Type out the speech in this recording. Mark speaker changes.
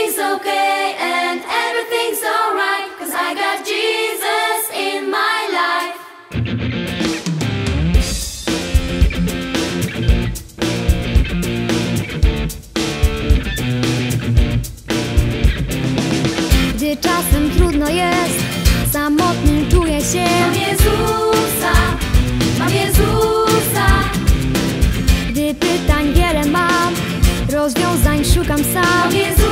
Speaker 1: everything's okay and everything's alright, 'cause I got Jesus in my life.
Speaker 2: Gdy czasem trudno jest, samotnym czuję się,
Speaker 1: Mam Jezusa, mam Jezusa.
Speaker 2: gdy pytań wiele mam, rozwiązań szukam sam.
Speaker 1: Mam Jezusa.